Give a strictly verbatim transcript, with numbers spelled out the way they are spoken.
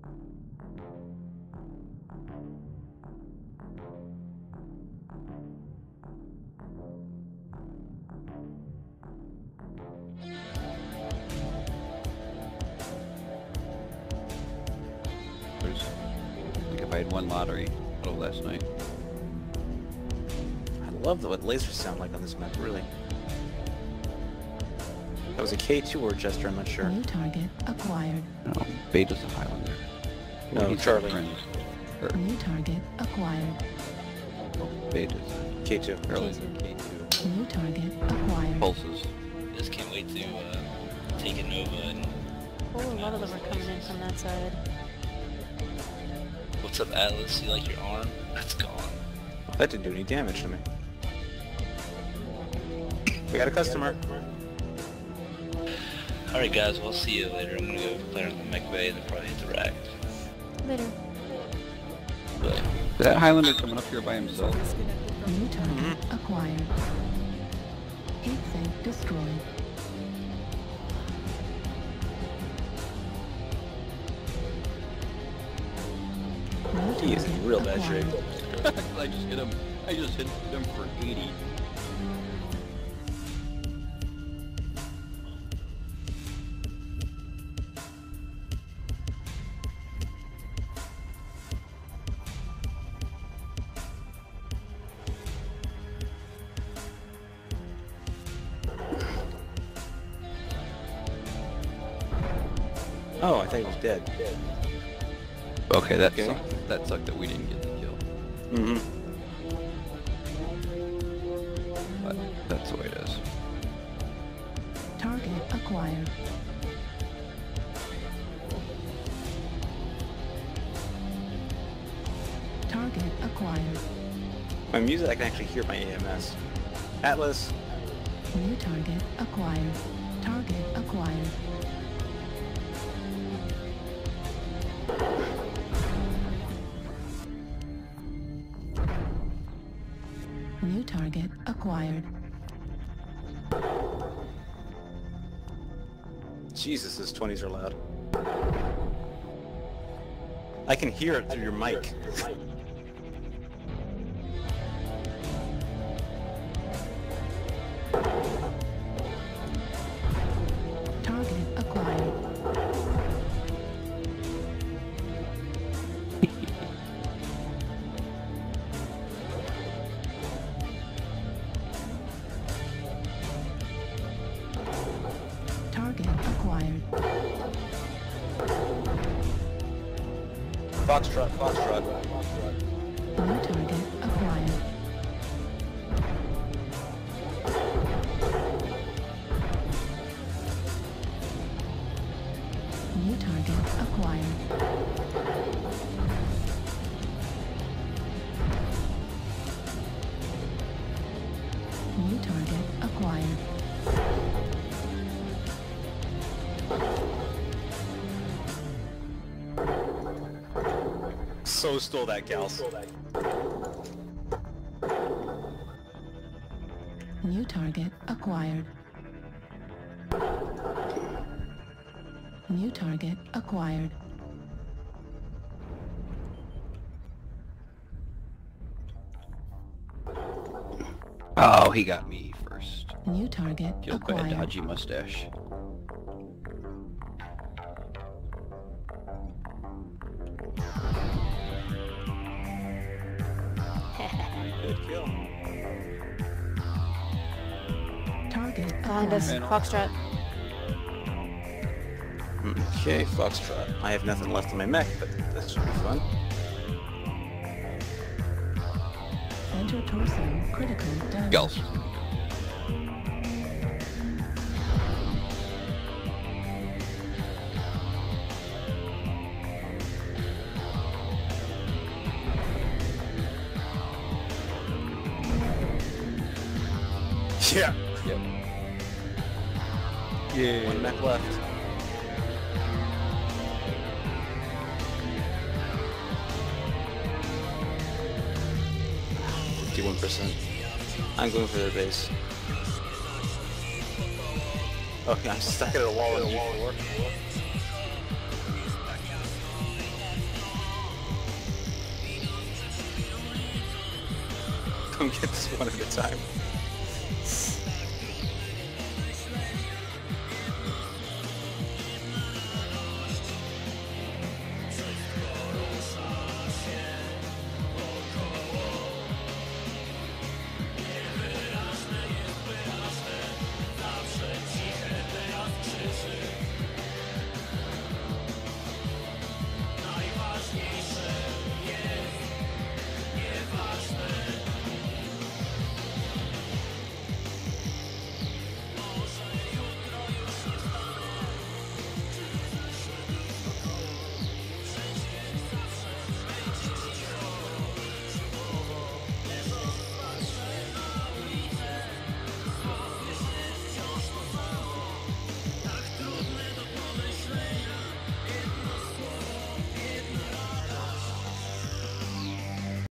There's, like if I had won lottery out of last night. I love the, what lasers sound like on this map, really. That was a K two or Jester, I'm not sure. New target acquired. No, Beta's a Highlander. No, Well, he's Charlie. got friends. Or, New target acquired. oh, Beta's K two. Charlie. K two. New target acquired. Pulses. Just can't wait to uh, take a Nova and... Oh, a lot of them are coming in from that side. What's up, Atlas? You like your arm? That's gone. That didn't do any damage to me. We got a customer. Alright guys, we'll see you later. I'm gonna go play around the mech bay and then probably hit the rack. Later. But Is that Highlander coming up here by himself? New target Mm-hmm. acquired. Heat sink destroyed. New He is in target real bad acquired. shape. I just hit him. I just hit him for eighty. Oh, I thought he was dead. Okay, that Okay. sucked. That sucked that we didn't get the kill. Mm-hmm. But that's the way it is. Target acquired. Target acquired. My music, I can actually hear my A M S. Atlas. New target acquired. Target acquired. New target acquired. Jesus, his twenties are loud. I can hear it through your mic. Target acquired. Target acquired. Foxtrot, Foxtrot. New target acquired. New target acquired. New target acquired. So stole that gal. New target acquired. New target acquired. Oh, he got me first. New target Killed by a acquired. dodgy mustache. Good kill. Target Behind us, acquired. Foxtrot. Okay, Foxtrot. I have nothing left in my mech, but this should be fun. Center torso critical damage. Gulls. Yeah. Yep. Yeah. One mech left. Fifty-one percent. I'm going for their base. Okay, I'm stuck at a wall in G four. Don't get this one at a time.